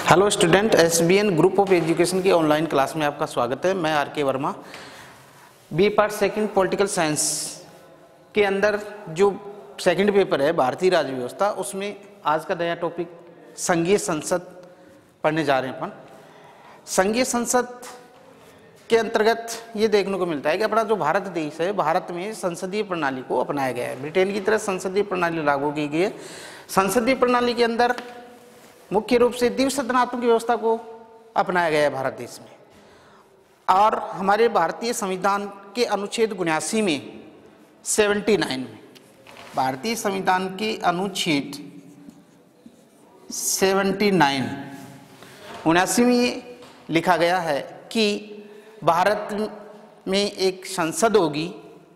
Hello student, SBN group of education की online class में आपका स्वागत है। मैं R K Verma. B part second political science के अंदर जो सेकंड पेपर है भारतीय राज्य व्यवस्था, उसमें आज का नया टॉपिक संघीय संसद पढ़ने जा रहे हैं अपन। संघीय संसद के अंतर्गत ये देखने को मिलता है कि अपना जो भारत देश है, भारत में संसदीय प्रणाली को अपनाया गया है। ब्रिटेन की तरह संसदीय प्रणाली लागू की गई है। संसदीय प्रणाली के अंदर मुख्य रूप से द्विसदनात्मक व्यवस्था को अपनाया गया है भारत देश में। और हमारे भारतीय संविधान के अनुच्छेद 79 में 79 में भारतीय संविधान के अनुच्छेद 79 में लिखा गया है कि भारत में एक संसद होगी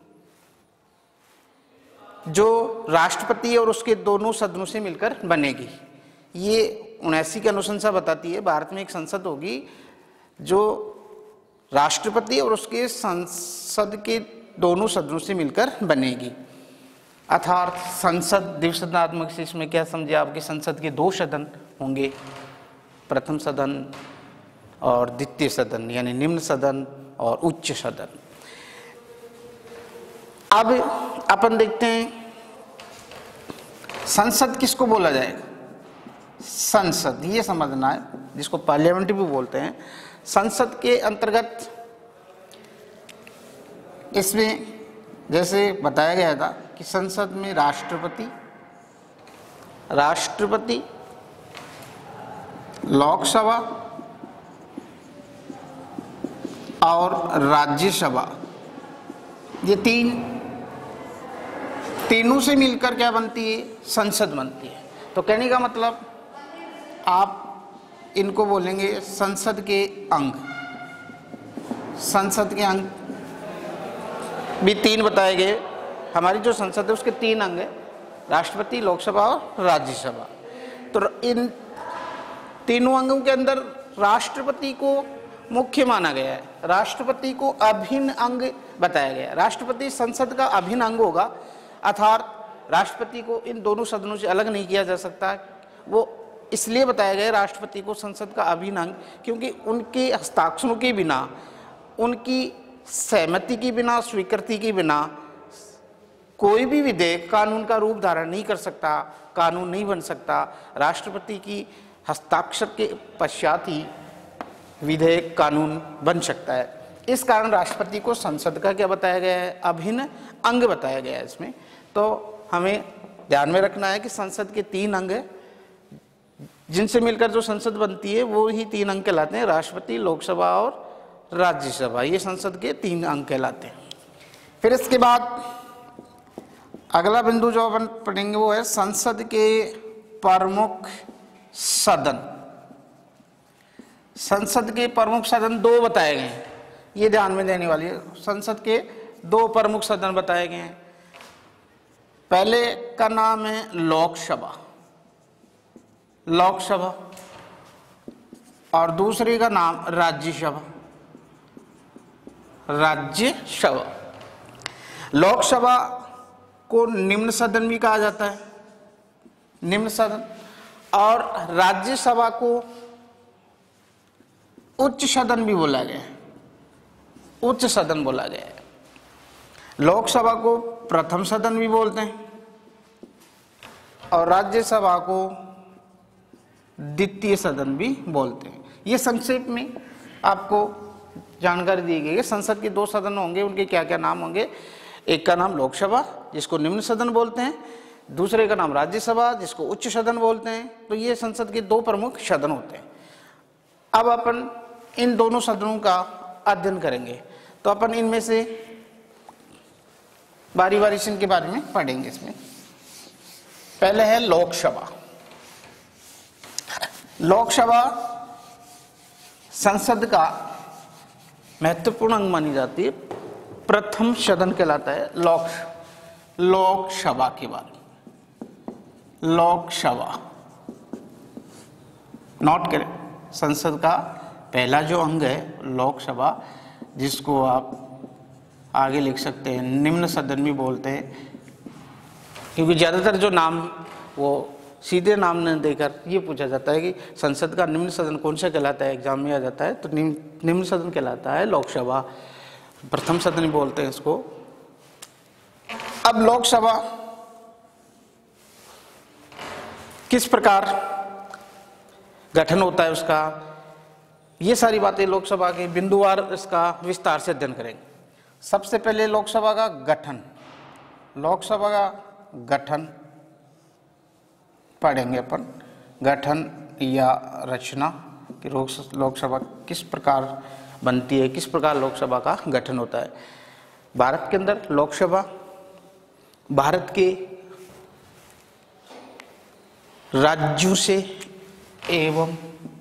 जो राष्ट्रपति और उसके दोनों सदनों से मिलकर बनेगी। ये 79 की अनुशंसा बताती है भारत में एक संसद होगी जो राष्ट्रपति और उसके संसद के दोनों सदनों से मिलकर बनेगी। अर्थात संसद द्विसदनात्मक से इसमें क्या समझे आपके, संसद के दो सदन होंगे, प्रथम सदन और द्वितीय सदन, यानी निम्न सदन और उच्च सदन। अब अपन देखते हैं संसद किसको बोला जाएगा। संसद ये समझना है, जिसको पार्लियामेंट भी बोलते हैं। संसद के अंतर्गत इसमें जैसे बताया गया था कि संसद में राष्ट्रपति, लोकसभा और राज्यसभा, ये तीनों से मिलकर क्या बनती है, संसद बनती है। तो कहने का मतलब आप इनको बोलेंगे संसद के अंग। संसद के अंग भी तीन बताए गए। हमारी जो संसद है उसके तीन अंग है, राष्ट्रपति, लोकसभा और राज्यसभा। तो इन तीनों अंगों के अंदर राष्ट्रपति को मुख्य माना गया है, राष्ट्रपति को अभिन्न अंग बताया गया है। राष्ट्रपति संसद का अभिन्न अंग होगा, अर्थात राष्ट्रपति को इन दोनों सदनों से अलग नहीं किया जा सकता। वो इसलिए बताया गया राष्ट्रपति को संसद का अभिन्न अंग, क्योंकि उनके हस्ताक्षरों के बिना, उनकी सहमति के बिना, स्वीकृति के बिना कोई भी विधेयक कानून का रूप धारण नहीं कर सकता, कानून नहीं बन सकता। राष्ट्रपति की हस्ताक्षर के पश्चात ही विधेयक कानून बन सकता है। इस कारण राष्ट्रपति को संसद का क्या बताया गया है, अभिन्न अंग बताया गया है इसमें। तो हमें ध्यान में रखना है कि संसद के तीन अंग हैं, जिनसे मिलकर जो संसद बनती है वो ही तीन अंग कहलाते हैं, राष्ट्रपति, लोकसभा और राज्यसभा। ये संसद के तीन अंग कहलाते हैं। फिर इसके बाद अगला बिंदु जो अपन पढ़ेंगे वो है संसद के प्रमुख सदन। संसद के प्रमुख सदन दो बताए गए हैं, ये ध्यान में देने वाली है। संसद के दो प्रमुख सदन बताए गए हैं। पहले का नाम है लोकसभा और दूसरे का नाम राज्यसभा। लोकसभा को निम्न सदन भी कहा जाता है, निम्न सदन, और राज्यसभा को उच्च सदन भी बोला गया है, उच्च सदन बोला गया है। लोकसभा को प्रथम सदन भी बोलते हैं और राज्यसभा को द्वितीय सदन भी बोलते हैं। ये संक्षेप में आपको जानकारी दी गई है। संसद के दो सदन होंगे, उनके क्या क्या नाम होंगे। एक का नाम लोकसभा, जिसको निम्न सदन बोलते हैं, दूसरे का नाम राज्यसभा, जिसको उच्च सदन बोलते हैं। तो ये संसद के दो प्रमुख सदन होते हैं। अब अपन इन दोनों सदनों का अध्ययन करेंगे। तो अपन इनमें से बारी बारी से इनके बारे में पढ़ेंगे। इसमें पहले है लोकसभा। लोकसभा संसद का महत्वपूर्ण अंग मानी जाती है, प्रथम सदन कहलाता है लोकसभा के बाद। लोकसभा नोट करें, संसद का पहला जो अंग है लोकसभा, जिसको आप आगे लिख सकते हैं निम्न सदन भी बोलते हैं, क्योंकि ज़्यादातर जो नाम वो सीधे नाम न देकर ये पूछा जाता है कि संसद का निम्न सदन कौन सा कहलाता है, एग्जाम में आ जाता है, तो निम्न सदन कहलाता है लोकसभा, प्रथम सदन बोलते हैं इसको। अब लोकसभा किस प्रकार गठन होता है उसका, ये सारी बातें लोकसभा के बिंदुवार इसका विस्तार से अध्ययन करेंगे। सबसे पहले लोकसभा का गठन, लोकसभा का गठन पढ़ेंगे अपन, गठन या रचना कि लोकसभा किस प्रकार बनती है, किस प्रकार लोकसभा का गठन होता है। भारत के अंदर लोकसभा भारत के राज्यों से एवं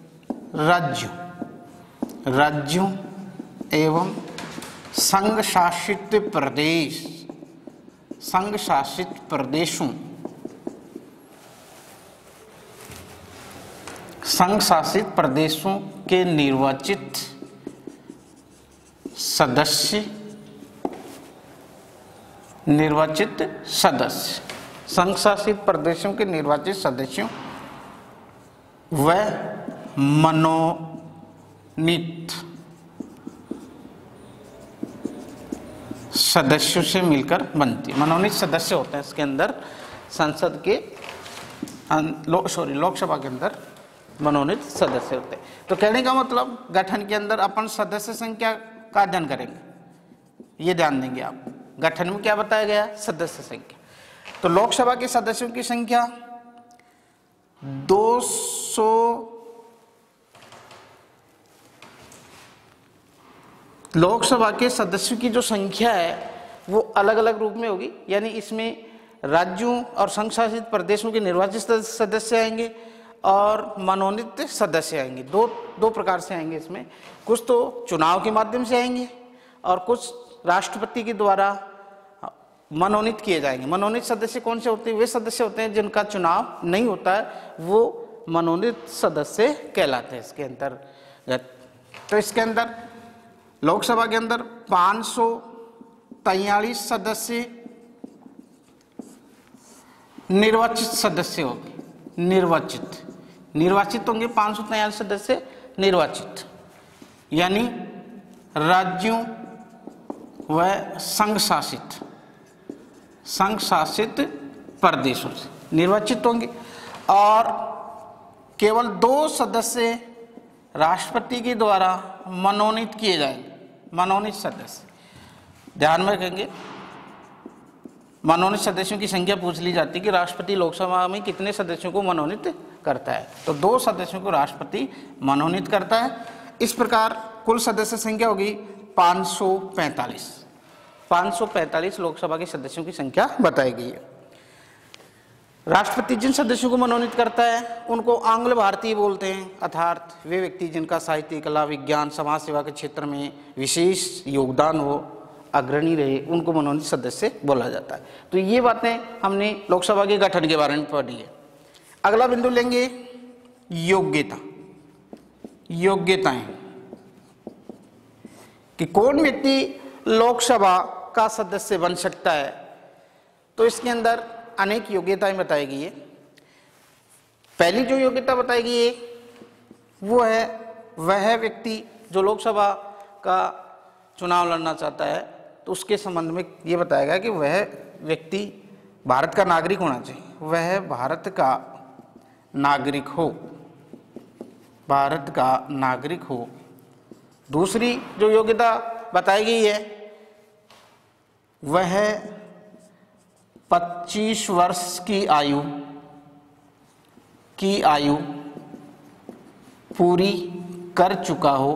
राज्यों एवं संघ शासित प्रदेशों संघ शासित प्रदेशों के निर्वाचित सदस्य संघ शासित प्रदेशों के निर्वाचित सदस्यों व मनोनीत सदस्यों से मिलकर बनती है। मनोनीत सदस्य होते हैं इसके अंदर, संसद के लोकसभा के अंदर मनोनीत सदस्य होते हैं। तो कहने का मतलब गठन के अंदर अपन सदस्य संख्या का अध्ययन करेंगे, ये ध्यान देंगे आप। गठन में क्या बताया गया, सदस्य संख्या। तो लोकसभा के सदस्यों की संख्या 200 लोकसभा के सदस्यों की जो संख्या है वो अलग अलग रूप में होगी, यानी इसमें राज्यों और संघ शासित प्रदेशों के निर्वाचित सदस्य आएंगे और मनोनीत सदस्य आएंगे। दो प्रकार से आएंगे इसमें। कुछ तो चुनाव के माध्यम से आएंगे और कुछ राष्ट्रपति के द्वारा मनोनीत किए जाएंगे। मनोनीत सदस्य कौन से होते हैं, वे सदस्य होते हैं जिनका चुनाव नहीं होता है, वो मनोनीत सदस्य कहलाते हैं इसके अंतर्गत। तो इसके अंदर लोकसभा के अंदर 543 सदस्य निर्वाचित सदस्य होंगे, निर्वाचित होंगे 543 सदस्य निर्वाचित, यानी राज्यों व संघ शासित प्रदेशों से निर्वाचित होंगे। और केवल 2 सदस्य राष्ट्रपति के द्वारा मनोनीत किए जाएंगे, मनोनीत सदस्य। ध्यान में रखेंगे, मनोनीत सदस्यों की संख्या पूछ ली जाती है कि राष्ट्रपति लोकसभा में कितने सदस्यों को मनोनीत करता है, तो 2 सदस्यों को राष्ट्रपति मनोनीत करता है। इस प्रकार कुल सदस्य संख्या होगी 545 लोकसभा के सदस्यों की संख्या बताई गई है। राष्ट्रपति जिन सदस्यों को मनोनीत करता है उनको आंग्ल भारतीय बोलते हैं, अर्थात वे व्यक्ति जिनका साहित्य, कला, विज्ञान, समाज सेवा के क्षेत्र में विशेष योगदान हो, अग्रणी रहे, उनको मनोनीत सदस्य बोला जाता है। तो ये बातें हमने लोकसभा के गठन के बारे में पढ़ी है। अगला बिंदु लेंगे योग्यताएं कि कौन व्यक्ति लोकसभा का सदस्य बन सकता है। तो इसके अंदर अनेक योग्यताएं बताई गई है। पहली जो योग्यता बताई गई है वो है वह व्यक्ति जो लोकसभा का चुनाव लड़ना चाहता है, तो उसके संबंध में ये बताया गया कि वह व्यक्ति भारत का नागरिक होना चाहिए, वह भारत का नागरिक हो। दूसरी जो योग्यता बताई गई है वह 25 वर्ष की आयु पूरी कर चुका हो,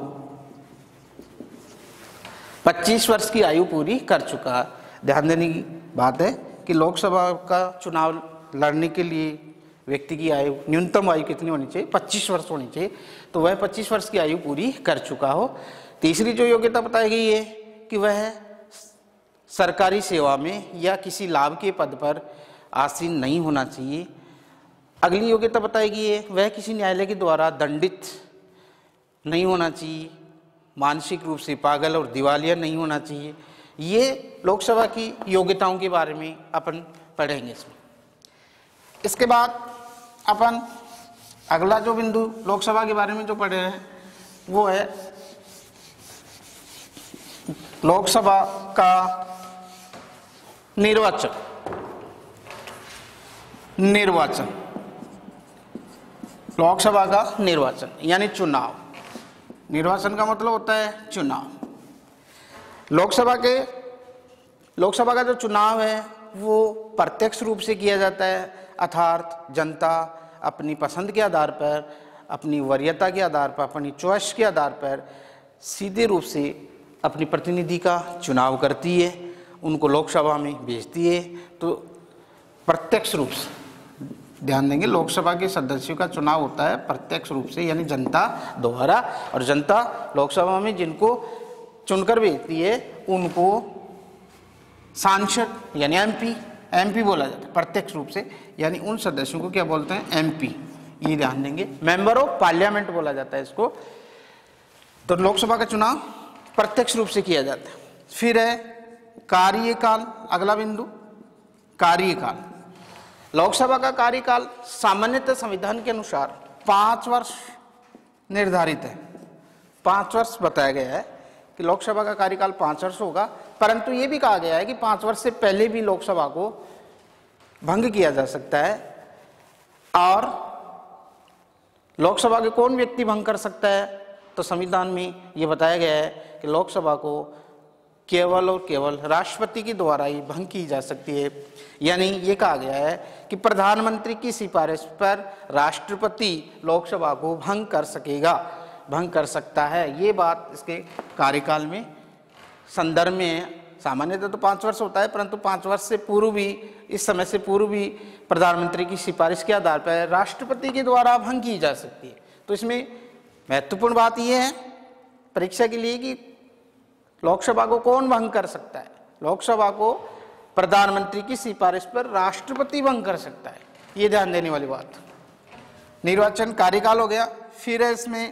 25 वर्ष की आयु पूरी कर चुका है। ध्यान देने की बात है कि लोकसभा का चुनाव लड़ने के लिए व्यक्ति की आयु, न्यूनतम आयु कितनी होनी चाहिए, 25 वर्ष होनी चाहिए, तो वह 25 वर्ष की आयु पूरी कर चुका हो। तीसरी जो योग्यता बताई गई है कि वह सरकारी सेवा में या किसी लाभ के पद पर आसीन नहीं होना चाहिए। अगली योग्यता बताई गई है वह किसी न्यायालय के द्वारा दंडित नहीं होना चाहिए, मानसिक रूप से पागल और दिवालिया नहीं होना चाहिए। ये लोकसभा की योग्यताओं के बारे में अपन पढ़ेंगे इसमें। इसके बाद अपन अगला जो बिंदु लोकसभा के बारे में जो पढ़े हैं वो है लोकसभा का निर्वाचन। लोकसभा का निर्वाचन यानी चुनाव। निर्वाचन का मतलब होता है चुनाव। लोकसभा का जो चुनाव है वो प्रत्यक्ष रूप से किया जाता है, अर्थात जनता अपनी पसंद के आधार पर, अपनी वरीयता के आधार पर, अपनी चॉइस के आधार पर सीधे रूप से अपनी प्रतिनिधि का चुनाव करती है, उनको लोकसभा में भेजती है। तो प्रत्यक्ष रूप से ध्यान देंगे, लोकसभा के सदस्यों का चुनाव होता है प्रत्यक्ष रूप से यानी जनता द्वारा, और जनता लोकसभा में जिनको चुनकर भेजती है उनको सांसद यानी एमपी बोला जाता है प्रत्यक्ष रूप से, यानी उन सदस्यों को क्या बोलते हैं, एमपी। ये ध्यान देंगे, मेंबर ऑफ पार्लियामेंट बोला जाता है इसको। तो लोकसभा का चुनाव प्रत्यक्ष रूप से किया जाता है। फिर है कार्यकाल, अगला बिंदु कार्यकाल। लोकसभा का कार्यकाल सामान्यतः संविधान के अनुसार 5 वर्ष निर्धारित है। 5 वर्ष बताया गया है कि लोकसभा का कार्यकाल 5 वर्ष होगा, परंतु ये भी कहा गया है कि 5 वर्ष से पहले भी लोकसभा को भंग किया जा सकता है। और लोकसभा के कौन व्यक्ति भंग कर सकता है, तो संविधान में ये बताया गया है कि लोकसभा को केवल और केवल राष्ट्रपति के द्वारा ही भंग की जा सकती है। यानी ये कहा गया है कि प्रधानमंत्री की सिफारिश पर राष्ट्रपति लोकसभा को भंग कर सकता है। ये बात इसके कार्यकाल में संदर्भ में है। सामान्यतः तो 5 वर्ष होता है, परंतु 5 वर्ष से पूर्व भी, इस समय से पूर्व भी प्रधानमंत्री की सिफारिश के आधार पर राष्ट्रपति के द्वारा भंग की जा सकती है। तो इसमें महत्वपूर्ण बात यह है परीक्षा के लिए कि लोकसभा को कौन भंग कर सकता है। लोकसभा को प्रधानमंत्री की सिफारिश पर राष्ट्रपति भंग कर सकता है, ये ध्यान देने वाली बात। निर्वाचन कार्यकाल हो गया। फिर है इसमें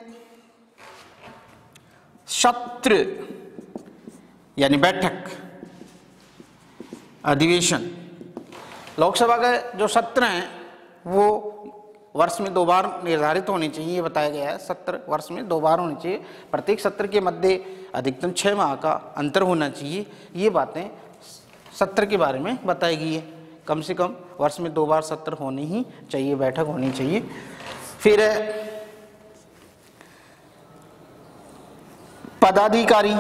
सत्र यानी बैठक, अधिवेशन। लोकसभा के जो सत्र हैं वो वर्ष में 2 बार निर्धारित होने चाहिए, ये बताया गया है। सत्र वर्ष में 2 बार होने चाहिए, प्रत्येक सत्र के मध्य अधिकतम 6 माह का अंतर होना चाहिए। ये बातें सत्र के बारे में बताई गई है। कम से कम वर्ष में 2 बार सत्र होने ही चाहिए, बैठक होनी चाहिए। फिर पदाधिकारी।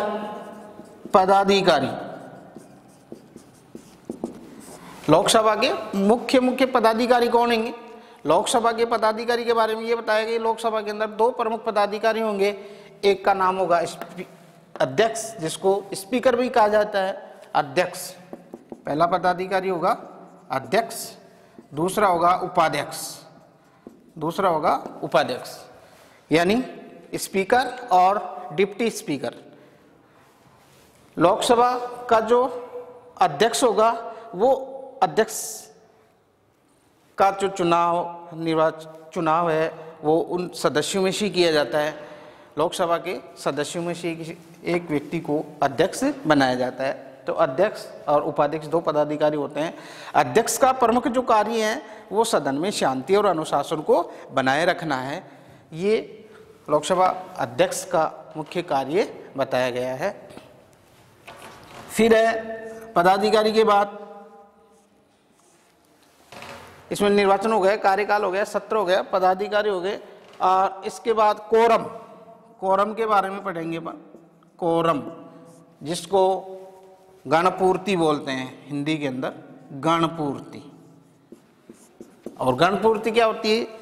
लोकसभा के मुख्य पदाधिकारी कौन होंगे। लोकसभा के पदाधिकारी के बारे में ये बताया गया, लोकसभा के अंदर 2 प्रमुख पदाधिकारी होंगे। एक का नाम होगा अध्यक्ष, जिसको स्पीकर भी कहा जाता है। अध्यक्ष पहला पदाधिकारी होगा अध्यक्ष, दूसरा होगा उपाध्यक्ष यानी स्पीकर और डिप्टी स्पीकर। लोकसभा का जो अध्यक्ष होगा वो अध्यक्ष का जो चुनाव है वो उन सदस्यों में से किया जाता है। लोकसभा के सदस्यों में से एक व्यक्ति को अध्यक्ष बनाया जाता है। तो अध्यक्ष और उपाध्यक्ष 2 पदाधिकारी होते हैं। अध्यक्ष का प्रमुख जो कार्य है वो सदन में शांति और अनुशासन को बनाए रखना है। ये लोकसभा अध्यक्ष का मुख्य कार्य बताया गया है। फिर है पदाधिकारी के बाद इसमें निर्वाचन हो गया, कार्यकाल हो गया, सत्र हो गया, पदाधिकारी हो गए। और इसके बाद कोरम के बारे में पढ़ेंगे। कोरम जिसको गणपूर्ति बोलते हैं हिंदी के अंदर, गणपूर्ति। और गणपूर्ति क्या होती है,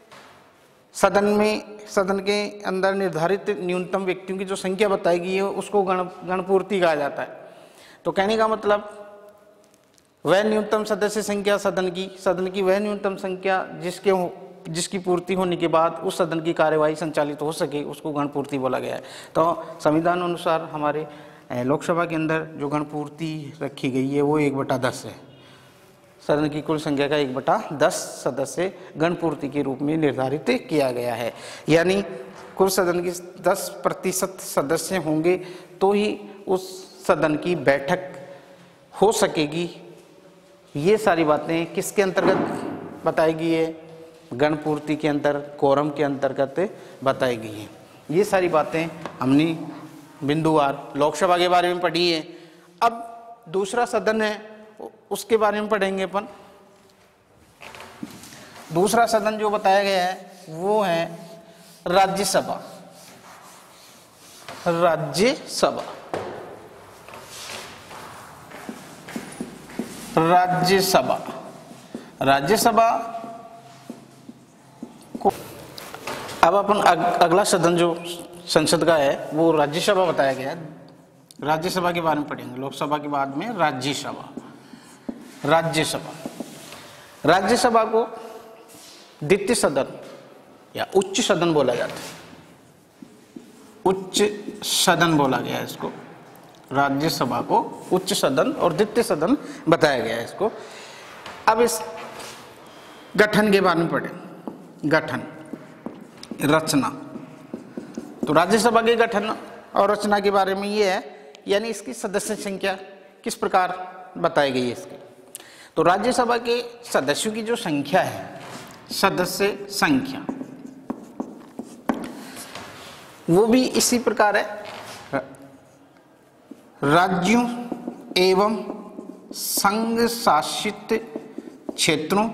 सदन के अंदर निर्धारित न्यूनतम व्यक्तियों की जो संख्या बताई गई है उसको गणपूर्ति कहा जाता है। तो कहने का मतलब वह न्यूनतम सदस्य संख्या सदन की वह न्यूनतम संख्या जिसकी पूर्ति होने के बाद उस सदन की कार्यवाही संचालित हो सके, उसको गणपूर्ति बोला गया है। तो संविधान अनुसार हमारे लोकसभा के अंदर जो गणपूर्ति रखी गई है वो 1/10 है। सदन की कुल संख्या का 1/10 सदस्य गणपूर्ति के रूप में निर्धारित किया गया है। यानी कुल सदन की 10% सदस्य होंगे तो ही उस सदन की बैठक हो सकेगी। ये सारी बातें किसके अंतर्गत बताई गई है, गणपूर्ति के अंतर, कोरम के अंतर्गत बताई गई हैं। ये सारी बातें हमने बिंदुवार लोकसभा के बारे में पढ़ी है। अब दूसरा सदन है, उसके बारे में पढ़ेंगे अपन। दूसरा सदन जो बताया गया है वो है राज्यसभा। राज्यसभा, राज्यसभा, राज्यसभा को अब अपन अगला सदन जो संसद का है वो राज्यसभा बताया गया है। राज्यसभा के बारे में पढ़ेंगे, लोकसभा के बाद में राज्यसभा। राज्यसभा, राज्यसभा को द्वितीय सदन या उच्च सदन बोला जाता है। उच्च सदन बोला गया है इसको, राज्यसभा को उच्च सदन और द्वितीय सदन बताया गया है इसको। अब इस गठन के बारे में पढ़ें। गठन, रचना। तो राज्यसभा के गठन और रचना के बारे में ये है, यानी इसकी सदस्य संख्या किस प्रकार बताई गई है इसकी। तो राज्यसभा के सदस्यों की जो संख्या है, सदस्य संख्या, वो भी इसी प्रकार है। राज्यों एवं संघ शासित क्षेत्रों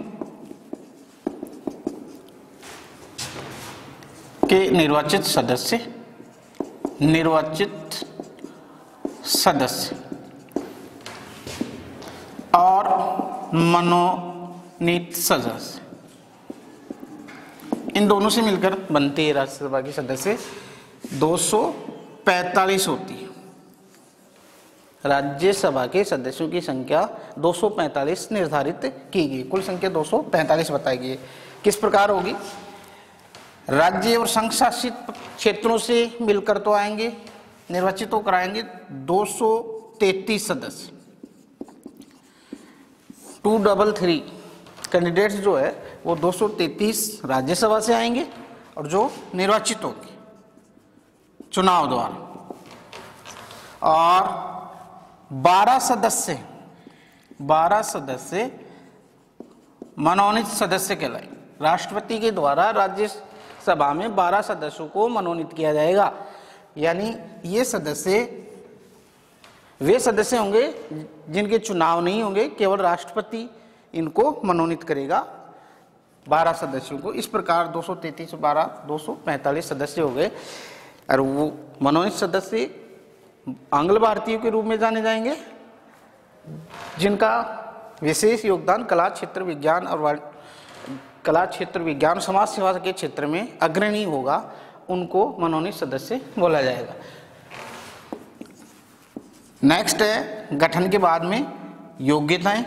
के निर्वाचित सदस्य और मनोनीत सदस्य, इन दोनों से मिलकर बनती है राज्यसभा की सदस्य 245 होती है। राज्यसभा के सदस्यों की संख्या 245 निर्धारित की गई, कुल संख्या 245 बताई गई है। किस प्रकार होगी? राज्य और संघ शासित क्षेत्रों से मिलकर तो आएंगे, निर्वाचित तो कराएंगे 233 सदस्य। 233 कैंडिडेट्स जो है वो 233 राज्यसभा से आएंगे और जो निर्वाचित होंगे चुनाव द्वारा, और 12 सदस्य मनोनीत सदस्य कहलाए। राष्ट्रपति के द्वारा राज्यसभा में 12 सदस्यों को मनोनीत किया जाएगा, यानी ये सदस्य वे सदस्य होंगे जिनके चुनाव नहीं होंगे, केवल राष्ट्रपति इनको मनोनीत करेगा 12 सदस्यों को। इस प्रकार 233 12 245 सदस्य हो गए। और वो मनोनीत सदस्य आंग्ल भारतीयों के रूप में जाने जाएंगे, जिनका विशेष योगदान कला क्षेत्र विज्ञान समाज सेवा के क्षेत्र में अग्रणी होगा, उनको मनोनीत सदस्य बोला जाएगा। नेक्स्ट है गठन के बाद में योग्यताएं।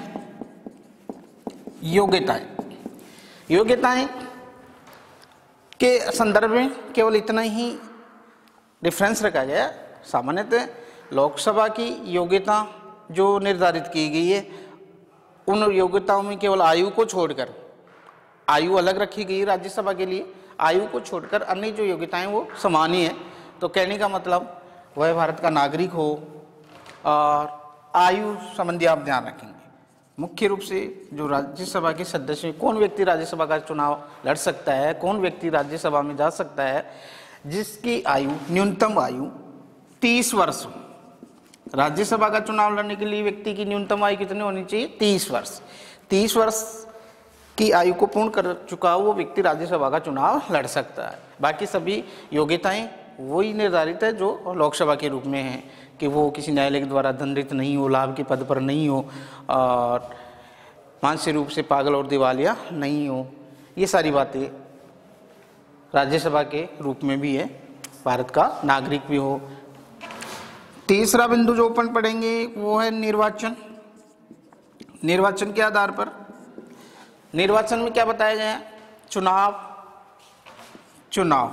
योग्यताएं के संदर्भ में केवल इतना ही डिफरेंस रखा गया। सामान्यतः लोकसभा की योग्यता जो निर्धारित की गई है, उन योग्यताओं में केवल आयु को छोड़कर, आयु अलग रखी गई राज्यसभा के लिए, आयु को छोड़कर अन्य जो योग्यताएं वो समान ही है। तो कहने का मतलब वह भारत का नागरिक हो, और आयु संबंधी आप ध्यान रखेंगे। मुख्य रूप से जो राज्यसभा के सदस्य, कौन व्यक्ति राज्यसभा का चुनाव लड़ सकता है, कौन व्यक्ति राज्यसभा में जा सकता है, जिसकी आयु न्यूनतम आयु 30 वर्ष हो। राज्यसभा का चुनाव लड़ने के लिए व्यक्ति की न्यूनतम आयु कितनी होनी चाहिए? 30 वर्ष। 30 वर्ष की आयु को पूर्ण कर चुका वो व्यक्ति राज्यसभा का चुनाव लड़ सकता है। बाकी सभी योग्यताएं वही निर्धारित है जो लोकसभा के रूप में है, कि वो किसी न्यायालय के द्वारा दंडित नहीं हो, लाभ के पद पर नहीं हो, और मानसिक रूप से पागल और दिवालिया नहीं हो। ये सारी बातें राज्यसभा के रूप में भी है, भारत का नागरिक भी हो। तीसरा बिंदु जो अपन पढ़ेंगे वो है निर्वाचन। निर्वाचन के आधार पर, निर्वाचन में क्या बताया गया है? चुनाव।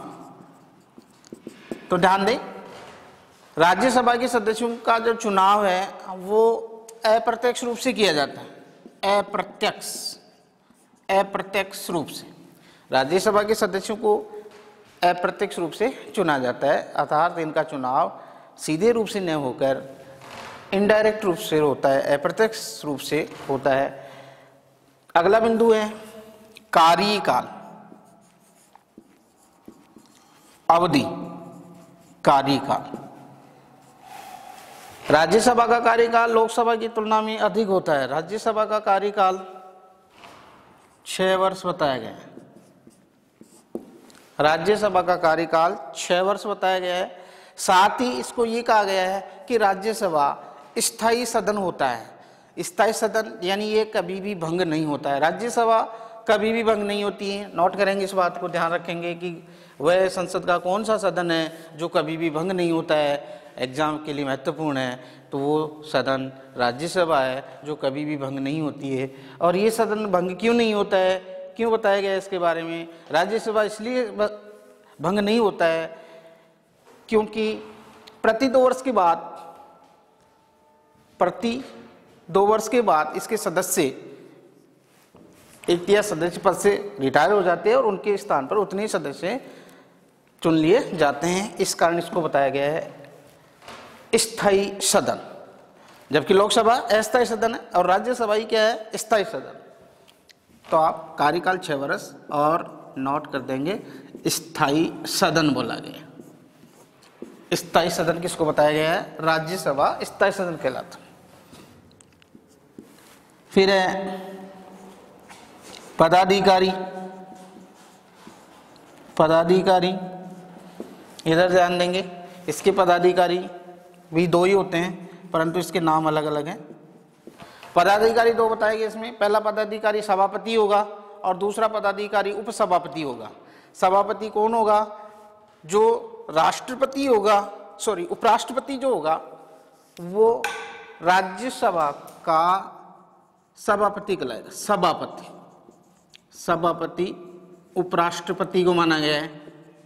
तो ध्यान दें, राज्यसभा के सदस्यों का जो चुनाव है वो अप्रत्यक्ष रूप से किया जाता है। अप्रत्यक्ष रूप से राज्यसभा के सदस्यों को अप्रत्यक्ष रूप से चुना जाता है, अर्थात इनका चुनाव सीधे रूप से न होकर इनडायरेक्ट रूप से होता है, अप्रत्यक्ष रूप से होता है। अगला बिंदु है कार्यकाल। अवधि, कार्यकाल। राज्यसभा का कार्यकाल लोकसभा की तुलना में अधिक होता है। राज्यसभा का कार्यकाल 6 वर्ष बताया गया है। राज्यसभा का कार्यकाल 6 वर्ष बताया गया है। साथ ही इसको ये कहा गया है कि राज्यसभा स्थायी सदन होता है। स्थायी सदन यानी ये कभी भी भंग नहीं होता है। राज्यसभा कभी भी भंग नहीं होती है। नोट करेंगे, इस बात को ध्यान रखेंगे कि वह संसद का कौन सा सदन है जो कभी भी भंग नहीं होता है। एग्जाम के लिए महत्वपूर्ण है, तो वो सदन राज्यसभा है जो कभी भी भंग नहीं होती है। और ये सदन भंग क्यों नहीं होता है, क्यों बताया गया है इसके बारे में। राज्यसभा इसलिए भंग नहीं होता है क्योंकि प्रति 2 वर्ष के बाद इसके सदस्य एक सदस्य पद से रिटायर हो जाते हैं और उनके स्थान पर उतने सदस्य चुन लिए जाते हैं। इस कारण इसको बताया गया है स्थायी सदन, जबकि लोकसभा अस्थायी सदन है और राज्यसभा ही क्या है, स्थायी सदन। तो आप कार्यकाल 6 वर्ष और नोट कर देंगे स्थायी सदन बोला गया। स्थायी सदन किसको बताया गया है, राज्यसभा स्थायी सदन कहलाता। फिर है पदाधिकारी। इधर ध्यान देंगे, इसके पदाधिकारी भी 2 ही होते हैं परंतु इसके नाम अलग अलग हैं। पदाधिकारी 2 बताए गए इसमें। पहला पदाधिकारी सभापति होगा और दूसरा पदाधिकारी उपसभापति होगा। सभापति कौन होगा, जो राष्ट्रपति होगा, उपराष्ट्रपति जो होगा वो राज्यसभा का सभापति कहलाएगा। सभापति उपराष्ट्रपति को माना गया है।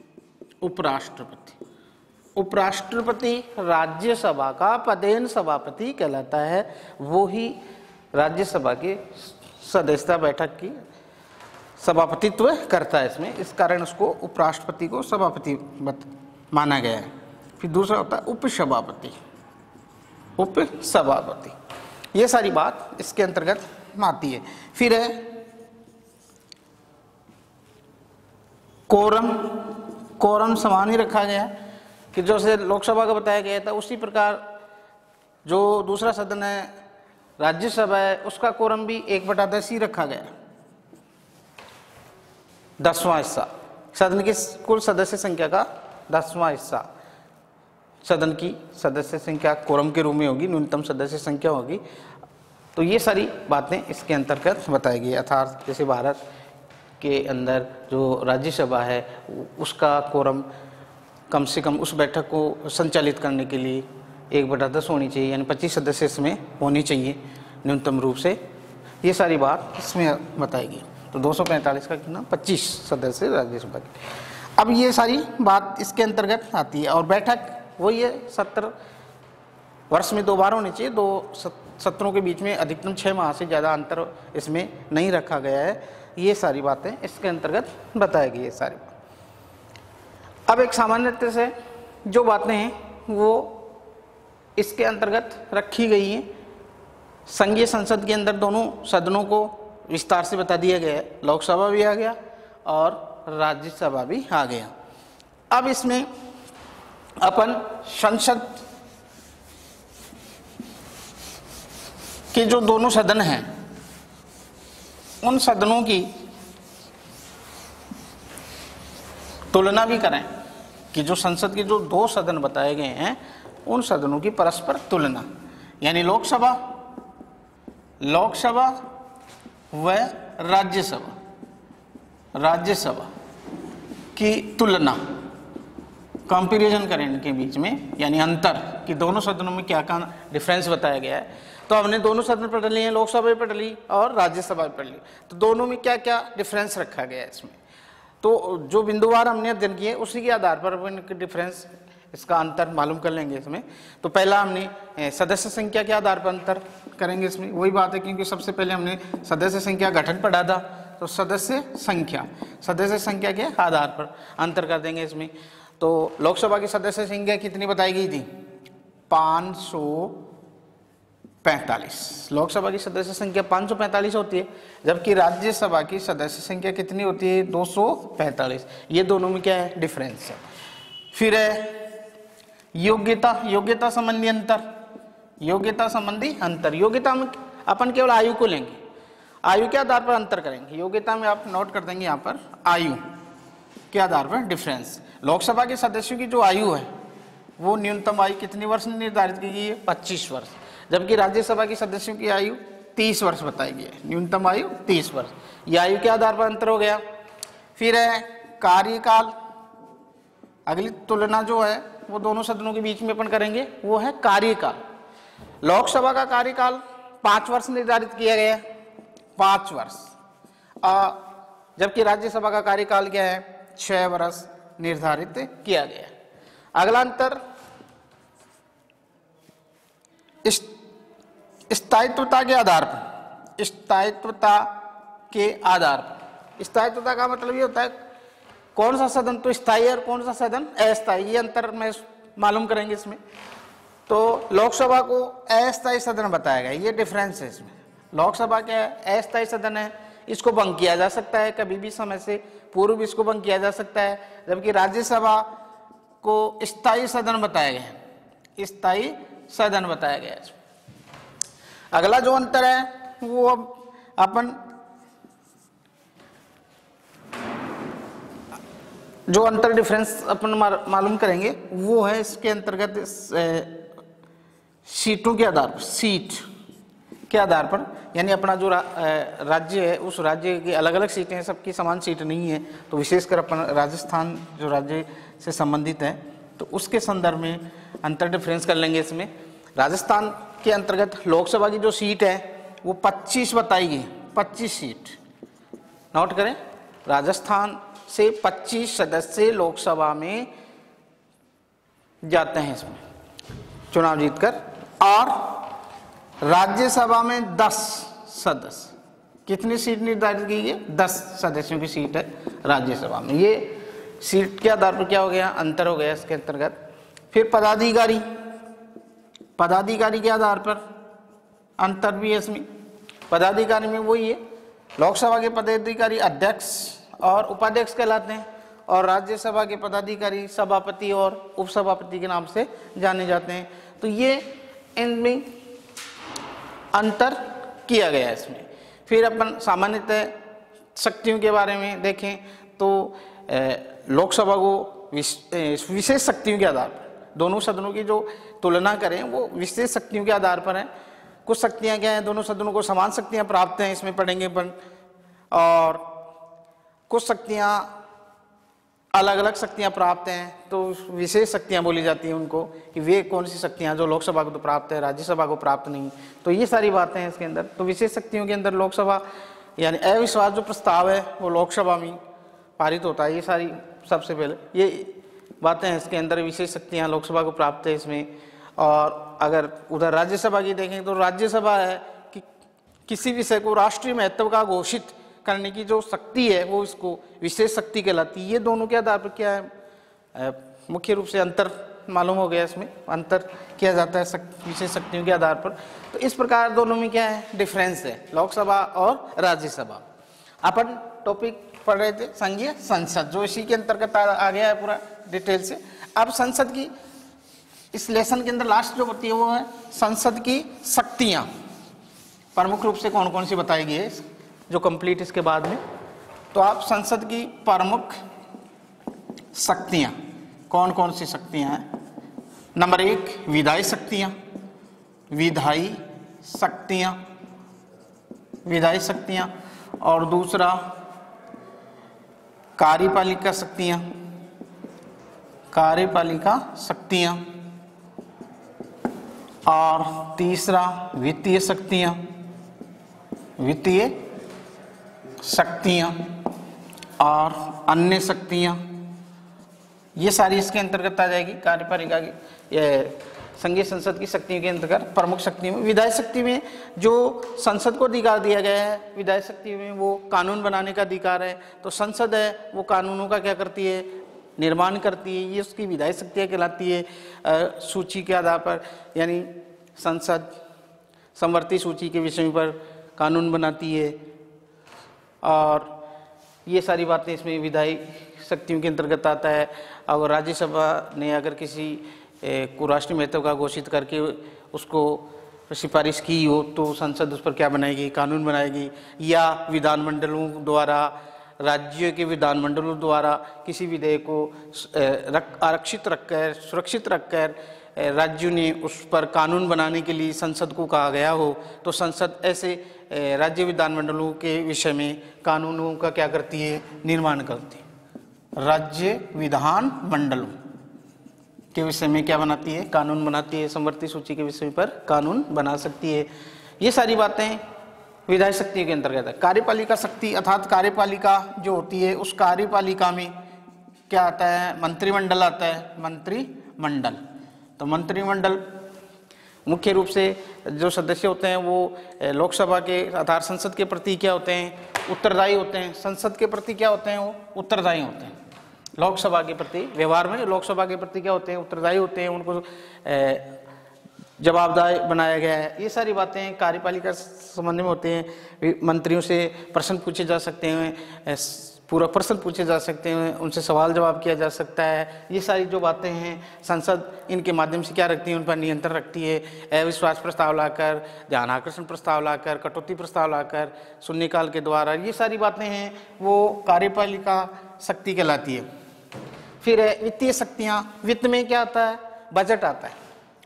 उपराष्ट्रपति राज्यसभा का पदेन सभापति कहलाता है। वो ही राज्यसभा के सदस्यता बैठक की सभापतित्व करता है इसमें। इस कारण उसको उपराष्ट्रपति को सभापति माना गया है। फिर दूसरा होता है उपसभापति। ये सारी बात इसके अंतर्गत आती है। फिर है कोरम समान ही रखा गया है कि जैसे लोकसभा का बताया गया था उसी प्रकार जो दूसरा सदन है राज्यसभा है उसका कोरम भी 1/10 ही रखा गया है। 10वां हिस्सा सदन की कुल सदस्य संख्या का 10वां हिस्सा सदन की सदस्य संख्या कोरम के रूप में होगी, न्यूनतम सदस्य संख्या होगी। तो ये सारी बातें इसके अंतर्गत बताई गई। अर्थात जैसे भारत के अंदर जो राज्यसभा है उसका कोरम कम से कम उस बैठक को संचालित करने के लिए 1/10 होनी चाहिए, यानी 25 सदस्य इसमें होनी चाहिए न्यूनतम रूप से। ये सारी बात इसमें बताएगी। तो 245 का कितना, 25 सदस्य राज्यसभा के। अब ये सारी बात इसके अंतर्गत आती है। और बैठक वही है 70 वर्ष में 2 बार होनी चाहिए। 2 सत्रों के बीच में अधिकतम 6 माह से ज़्यादा अंतर इसमें नहीं रखा गया है। ये सारी बातें इसके अंतर्गत बताई गई है सारी। अब एक सामान्यतः से जो बातें हैं वो इसके अंतर्गत रखी गई हैं। संघीय संसद के अंदर दोनों सदनों को विस्तार से बता दिया गया है। लोकसभा भी आ गया और राज्यसभा भी आ गया। अब इसमें अपन संसद के जो दोनों सदन हैं उन सदनों की तुलना भी करें कि जो संसद के जो 2 सदन बताए गए हैं उन सदनों की परस्पर तुलना, यानी लोकसभा व राज्यसभा की तुलना, कंपैरिजन करें इनके बीच में, यानी अंतर कि दोनों सदनों में क्या क्या डिफरेंस बताया गया है। तो हमने दोनों सदन पढ़ लिए हैं, लोकसभा भी पढ़ ली और राज्यसभा भी पढ़ ली। तो दोनों में क्या क्या डिफरेंस रखा गया है इसमें, तो जो बिंदुवार हमने अध्ययन किए उसी के आधार पर इनके डिफरेंस, इसका अंतर मालूम कर लेंगे इसमें। तो पहला हमने सदस्य संख्या के आधार पर अंतर करेंगे इसमें। वही बात है क्योंकि सबसे पहले हमने सदस्य संख्या गठन पढ़ा था, तो सदस्य संख्या के आधार पर अंतर कर देंगे इसमें। तो लोकसभा की सदस्य संख्या कितनी बताई गई थी, 545। लोकसभा की सदस्य संख्या 545 होती है, जबकि राज्यसभा की सदस्य संख्या कितनी होती है, 245। ये दोनों में क्या है, डिफरेंस है। फिर है योग्यता संबंधी अंतर। योग्यता संबंधी अंतर, योग्यता में अपन केवल आयु को लेंगे, आयु के आधार पर अंतर करेंगे। योग्यता में आप नोट कर देंगे यहाँ पर आयु के आधार पर डिफरेंस। लोकसभा के सदस्यों की जो आयु है वो न्यूनतम आयु कितनी वर्ष निर्धारित की गई है? 25 वर्ष। जबकि राज्यसभा के सदस्यों की आयु 30 वर्ष बताई गई है, न्यूनतम आयु 30 वर्ष। यह आयु के आधार पर अंतर हो गया। फिर है कार्यकाल। अगली तुलना जो है वो दोनों सदनों के बीच में अपन करेंगे, वो है कार्यकाल। लोकसभा का कार्यकाल 5 वर्ष निर्धारित किया गया है, 5 वर्ष, जबकि राज्यसभा का कार्यकाल क्या है? 6 वर्ष निर्धारित किया गया है। अगला अंतर स्थायित्वता के आधार पर। स्थायित्वता के आधार पर, स्थायित्वता का मतलब ये होता है कौन सा सदन तो स्थायी और कौन सा सदन अस्थायी, ये अंतर में मालूम करेंगे इसमें। तो लोकसभा को अस्थायी सदन बताया गया, ये डिफरेंस है इसमें। लोकसभा क्या है? अस्थायी सदन है, इसको भंग किया जा सकता है, कभी भी समय से पूर्व भी इसको भंग किया जा सकता है। जबकि राज्यसभा को स्थायी सदन बताया गया है, स्थायी सदन बताया गया है। अगला जो अंतर है वो अब अपन जो अंतर डिफरेंस अपन मालूम करेंगे वो है इसके अंतर्गत सीटों के आधार पर। सीट के आधार पर, यानी अपना जो राज्य है उस राज्य की अलग अलग सीटें हैं, सबकी समान सीट नहीं है। तो विशेषकर अपन राजस्थान जो राज्य से संबंधित है तो उसके संदर्भ में अंतर डिफरेंस कर लेंगे इसमें। राजस्थान के अंतर्गत लोकसभा की जो सीट है वो 25 बताई गई, 25 सीट नोट करें। राजस्थान से 25 सदस्य लोकसभा में जाते हैं इसमें चुनाव जीतकर, और राज्यसभा में 10 सदस्य। कितनी सीट निर्धारित की गई? 10 सदस्यों की सीट है राज्यसभा में। ये सीट के आधार पर क्या हो गया? अंतर हो गया इसके अंतर्गत। फिर पदाधिकारी, पदाधिकारी के आधार पर अंतर भी है इसमें। पदाधिकारी में वही है, लोकसभा के पदाधिकारी अध्यक्ष और उपाध्यक्ष कहलाते हैं, और राज्यसभा के पदाधिकारी सभापति और उपसभापति के नाम से जाने जाते हैं। तो ये इनमें अंतर किया गया है इसमें। फिर अपन सामान्यतः शक्तियों के बारे में देखें तो लोकसभा को विशेष शक्तियों के आधार पर, दोनों सदनों की जो तुलना करें वो विशेष शक्तियों के आधार पर है। कुछ शक्तियां क्या हैं? दोनों सदनों को समान शक्तियां प्राप्त हैं, इसमें पढ़ेंगे अपन। और कुछ शक्तियां अलग अलग शक्तियां प्राप्त हैं, तो विशेष शक्तियां बोली जाती हैं उनको, कि वे कौन सी शक्तियां जो लोकसभा को तो प्राप्त है, राज्यसभा को प्राप्त नहीं। तो ये सारी बातें हैं इसके अंदर। तो विशेष शक्तियों के अंदर लोकसभा यानी अविश्वास जो प्रस्ताव है वो लोकसभा में पारित होता है। ये सारी सबसे पहले ये बातें हैं इसके अंदर, विशेष शक्तियां लोकसभा को प्राप्त है इसमें। और अगर उधर राज्यसभा की देखें तो राज्यसभा है कि किसी विषय को राष्ट्रीय महत्व का घोषित करने की जो शक्ति है वो इसको विशेष शक्ति कहलाती है। ये दोनों के आधार पर क्या है? मुख्य रूप से अंतर मालूम हो गया, इसमें अंतर किया जाता है विशेष शक्तियों के आधार पर। तो इस प्रकार दोनों में क्या है? डिफरेंस है, लोकसभा और राज्यसभा। अपन टॉपिक पढ़ रहे थे संघीय संसद, जो इसी के अंतर्गत आ गया है पूरा डिटेल से। अब संसद की इस लेसन के अंदर लास्ट जो होती है वो है संसद की शक्तियां। प्रमुख रूप से कौन कौन सी बताई गई है जो कंप्लीट इसके बाद में। तो आप संसद की प्रमुख शक्तियां कौन कौन सी शक्तियां हैं? नंबर 1 विधायी शक्तियां, विधायी शक्तियां, विधायी शक्तियां। और दूसरा कार्यपालिका शक्तियां, कार्यपालिका शक्तियां। और तीसरा वित्तीय शक्तियां, वित्तीय शक्तियां और अन्य शक्तियां। ये सारी इसके अंतर्गत आ जाएगी कार्यपालिका की, ये संघीय संसद की शक्तियों के अंतर्गत। प्रमुख शक्ति में विधायी शक्ति में जो संसद को अधिकार दिया गया है, विधायी शक्ति में वो कानून बनाने का अधिकार है। तो संसद है वो कानूनों का क्या करती है? निर्माण करती है। ये उसकी विधायी शक्तियाँ कहलाती है सूची के आधार पर, यानी संसद समवर्ती सूची के विषय पर कानून बनाती है। और ये सारी बातें इसमें विधायी शक्तियों के अंतर्गत आता है। अगर राज्यसभा ने अगर किसी को राष्ट्रीय महत्व का घोषित करके उसको सिफारिश की हो तो संसद उस पर क्या बनाएगी, कानून बनाएगी। या विधानमंडलों द्वारा, राज्यों के विधानमंडलों द्वारा किसी विधेयक को आरक्षित रखकर, सुरक्षित रखकर राज्यों ने उस पर कानून बनाने के लिए संसद को कहा गया हो तो संसद ऐसे राज्य विधानमंडलों के विषय में कानूनों का क्या करती है, निर्माण करती है। राज्य विधान मंडलों के विषय में क्या बनाती है, कानून बनाती है। समवर्ती सूची के विषय पर कानून बना सकती है। ये सारी बातें विधायी शक्ति के अंतर्गत है। कार्यपालिका शक्ति अर्थात कार्यपालिका जो होती है उस कार्यपालिका में क्या आता है, मंत्रिमंडल आता है। मंत्रिमंडल, तो मंत्रिमंडल मुख्य रूप से जो सदस्य होते हैं वो लोकसभा के अर्थात संसद के प्रति क्या होते हैं, उत्तरदायी होते हैं। संसद के प्रति क्या होते हैं, वो उत्तरदायी होते हैं। लोकसभा के प्रति व्यवहार में लोकसभा के प्रति क्या होते हैं, उत्तरदायी होते हैं। उनको जवाबदार बनाया गया है। ये सारी बातें कार्यपालिका संबंध में होते हैं। मंत्रियों से प्रश्न पूछे जा सकते हैं, पूरा प्रश्न पूछे जा सकते हैं, उनसे सवाल जवाब किया जा सकता है। ये सारी जो बातें हैं संसद इनके माध्यम से क्या रखती है, उन पर नियंत्रण रखती है। अविश्वास प्रस्ताव लाकर, ध्यान आकर्षण प्रस्ताव लाकर, कटौती प्रस्ताव लाकर, शून्यकाल के द्वारा, ये सारी बातें हैं वो कार्यपालिका शक्ति कहलाती है। फिर है वित्तीय शक्तियाँ। वित्त में क्या आता है, बजट आता है।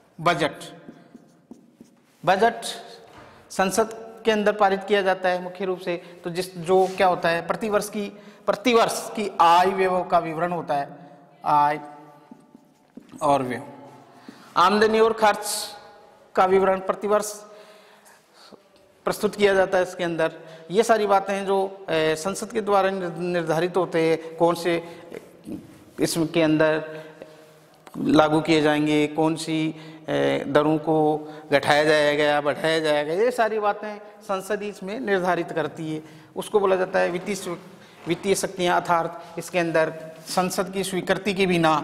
बजट संसद के अंदर पारित किया जाता है मुख्य रूप से। तो जो क्या होता है, प्रतिवर्ष की आय व्यय का विवरण होता है। आय और व्यय, आमदनी और खर्च का विवरण प्रतिवर्ष प्रस्तुत किया जाता है इसके अंदर। ये सारी बातें हैं जो संसद के द्वारा निर्धारित होते हैं। कौन से इसके अंदर लागू किए जाएंगे, कौन सी दरों को घटाया जाएगा, बढ़ाया जाएगा, ये सारी बातें संसद इसमें निर्धारित करती है। उसको बोला जाता है वित्तीय शक्तियाँ। अर्थात इसके अंदर संसद की स्वीकृति के बिना,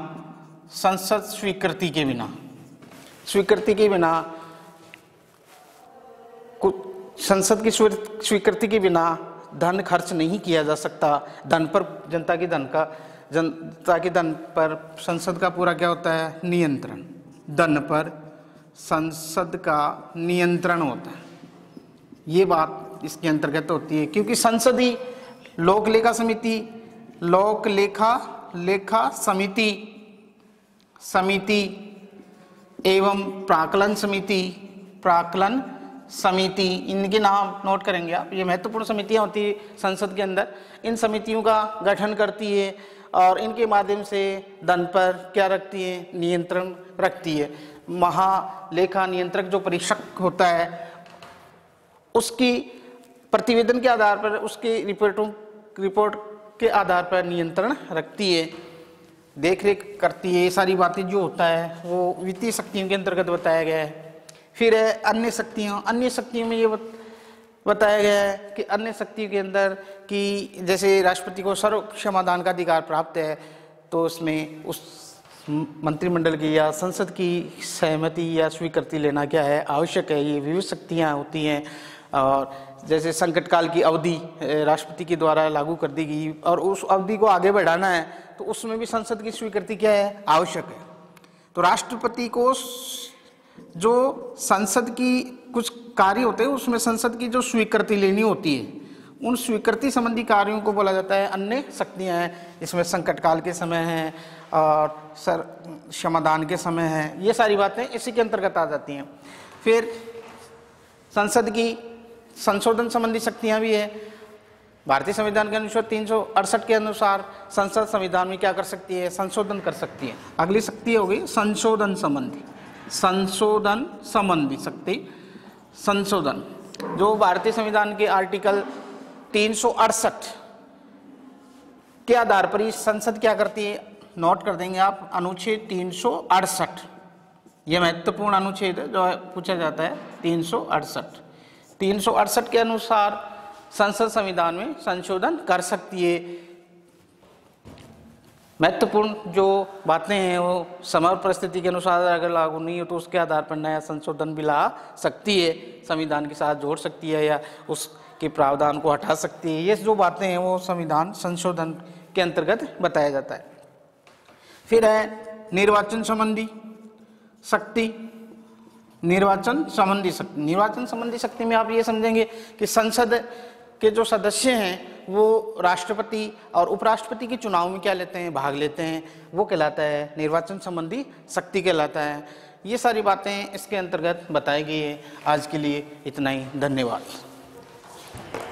संसद की स्वीकृति के बिना धन खर्च नहीं किया जा सकता। धन पर जनता के धन पर संसद का पूरा क्या होता है, नियंत्रण। धन पर संसद का नियंत्रण होता है। ये बात इसके अंतर्गत होती है क्योंकि संसद ही लोक लेखा समिति एवं प्राक्कलन समिति, इनके नाम नोट करेंगे आप। ये महत्वपूर्ण समितियां होती है संसद के अंदर। इन समितियों का गठन करती है और इनके माध्यम से धन पर क्या रखती है, नियंत्रण रखती है। महालेखा नियंत्रक जो परीक्षक होता है उसकी प्रतिवेदन के आधार पर, उसके रिपोर्ट के आधार पर नियंत्रण रखती है, देखरेख करती है। ये सारी बातें जो होता है वो वित्तीय शक्तियों के अंतर्गत बताया गया है। फिर है अन्य शक्तियों में ये बताया गया है कि अन्य शक्तियों के अंदर कि जैसे राष्ट्रपति को सर्व क्षमादान का अधिकार प्राप्त है तो उसमें उस मंत्रिमंडल की या संसद की सहमति या स्वीकृति लेना क्या है, आवश्यक है। ये विविध शक्तियाँ होती हैं। और जैसे संकट काल की अवधि राष्ट्रपति के द्वारा लागू कर दी गई और उस अवधि को आगे बढ़ाना है तो उसमें भी संसद की स्वीकृति क्या है, आवश्यक है। तो राष्ट्रपति को जो संसद की कुछ कार्य होते हैं उसमें संसद की जो स्वीकृति लेनी होती है, उन स्वीकृति संबंधी कार्यों को बोला जाता है अन्य शक्तियाँ हैं। इसमें संकट काल के समय हैं और क्षमादान के समय हैं। ये सारी बातें इसी के अंतर्गत आ जाती हैं। फिर संसद की संशोधन संबंधी शक्तियाँ भी है। भारतीय संविधान के अनुच्छेद 368 के अनुसार संसद संविधान में क्या कर सकती है, संशोधन कर सकती है। अगली शक्ति होगी संशोधन संबंधी शक्ति। संशोधन जो भारतीय संविधान के आर्टिकल 368 के आधार पर ही संसद क्या करती है, नोट कर देंगे आप, अनुच्छेद 368। यह महत्वपूर्ण अनुच्छेद है जो पूछा जाता है। 368 के अनुसार संसद संविधान में संशोधन कर सकती है। महत्वपूर्ण जो बातें हैं वो समय और परिस्थिति के अनुसार अगर लागू नहीं हो तो उसके आधार पर नया संशोधन भी ला सकती है, संविधान के साथ जोड़ सकती है या उसके प्रावधान को हटा सकती है। ये जो बातें हैं वो संविधान संशोधन के अंतर्गत बताया जाता है। फिर है निर्वाचन संबंधी शक्ति। निर्वाचन संबंधी शक्ति, निर्वाचन संबंधी शक्ति में आप ये समझेंगे कि संसद के जो सदस्य हैं वो राष्ट्रपति और उपराष्ट्रपति के चुनाव में क्या लेते हैं, भाग लेते हैं, वो कहलाता है निर्वाचन संबंधी शक्ति कहलाता है। ये सारी बातें इसके अंतर्गत बताई गई है। आज के लिए इतना ही, धन्यवाद।